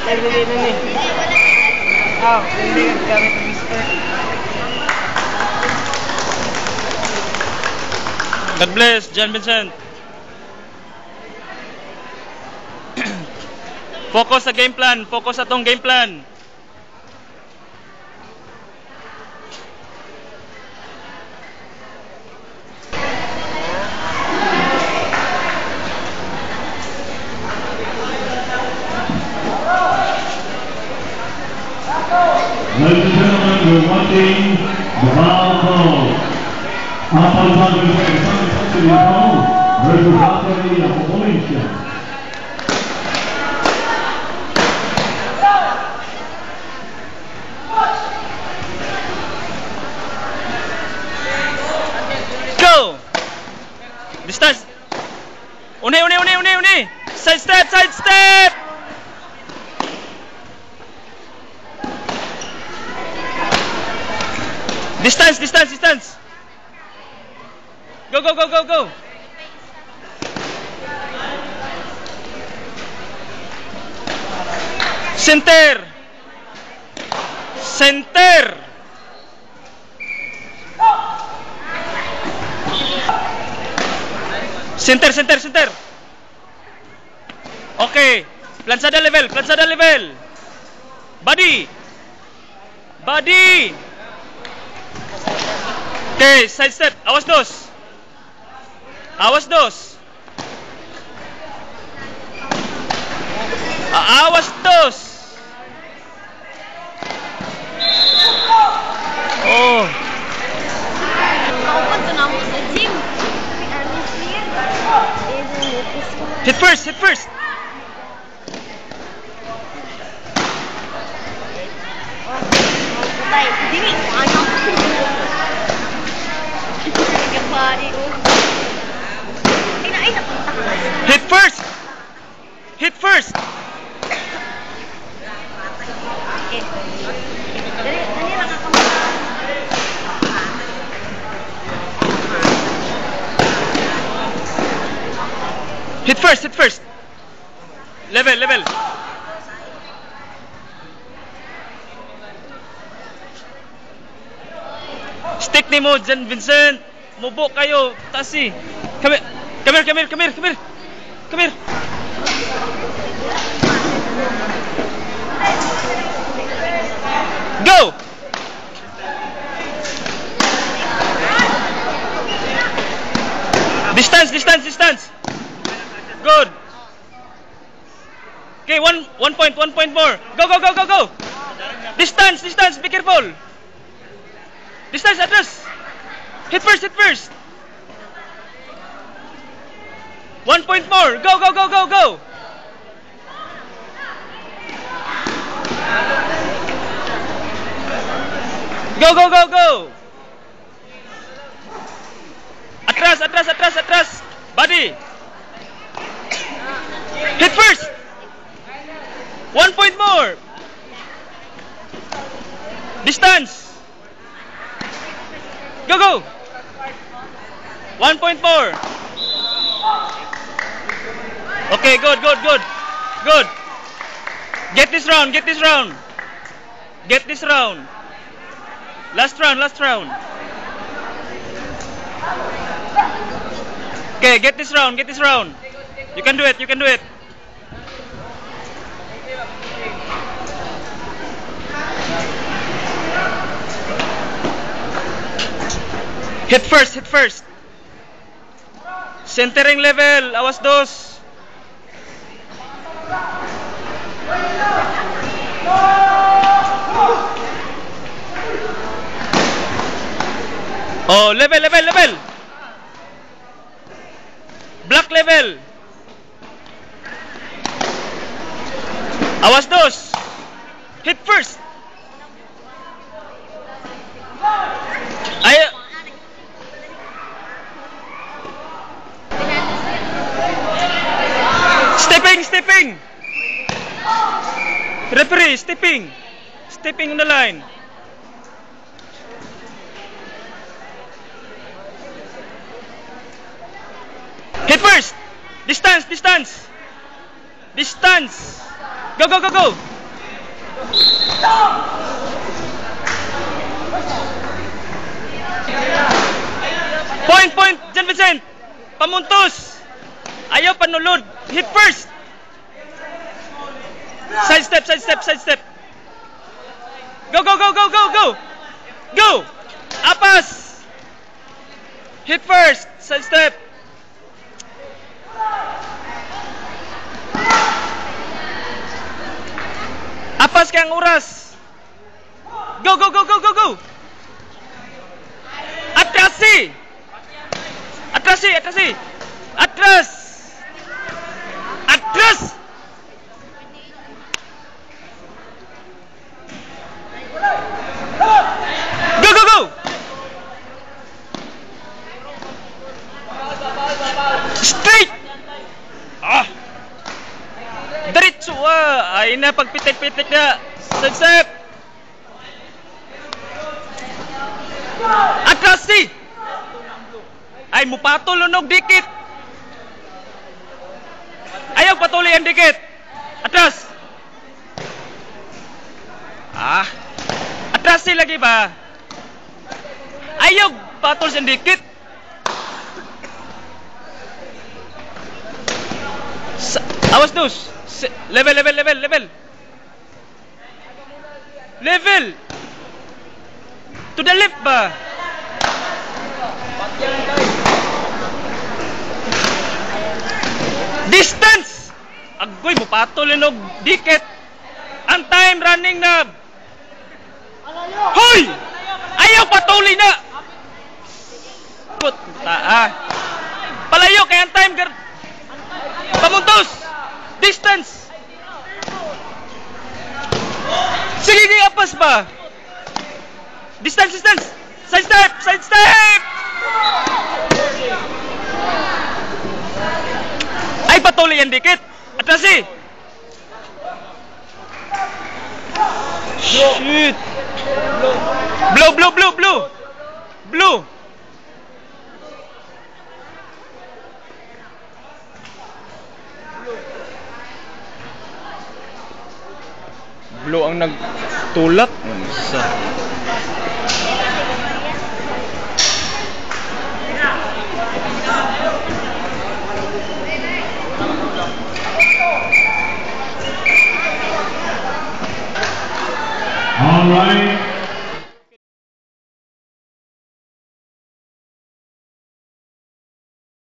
dili na ni. Hindi gamit ang whisper. God bless, John Vincent. Focus sa game plan. Focus sa tong game plan. Ladies and gentlemen, we're watching the volleyball. Upon Congress versus Anthony Apopolincia. Go! Distance! Uni! Side step! Distance! Go! Center! Center! Okay. Plansada level. Body. Okay, side step. Awas dos. Awas dos. Oh. Hit first. Hit first. Hit first. Level. Stick ni mo, John Vincent. Mubo kayo. Tasi. Come here. Go! Distance. Good. Okay, one point more. Go. Distance. Be careful. Distance, address. Hit first. 1 point more. Go. Go. Atras. Body. Hit first. 1 point more. Distance. Go. 1 point more. Okay, good. Get this round. Last round. Okay, get this round. You can do it. Hit first. Centering level, awas dos. Oh, level. Black level. Awas dos. Hit first. Stepping. Referee, stepping on the line. Hit first. Distance. Go. Point, Jan Vincent. Pamuntos. Ayaw panulod. Hit first. Side step. Go. Go. Apas. Hit first. Side step. Apas kang oras. Go. Atrasi. Atras. Go. Straight. Diretso. Ay na pagpitik-pitik na. Side-step. Atrasi. Ay mupatol unog dikit. Ayaw patuloy ang dikit. Atras. Atrasi lagi ba? Ayaw patol sa dikit. Awas dus. Level. To the left ba? Distance. Agoy mo patol og dikit. Ang time running na. Hoy! Ayaw patuloy na. Palayo kay ang time pamuntos. Distance. Sige di apas ba? Distance. Side step. Ay patuloy yan dikit. Atrasi. Shit. Blue. Blue ang nagtulak. All right.